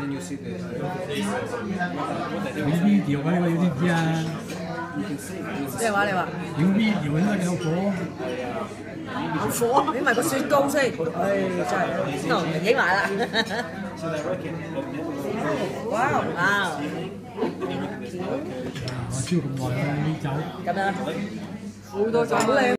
有 video 啊，你知唔知啊？ 咩話？你話？ 有 video 應該有火。 有火？你咪個雪糕先，唉，真係，都影埋啦。哇！ 我超咁耐啦，呢酒。 咁樣，好多酒靚。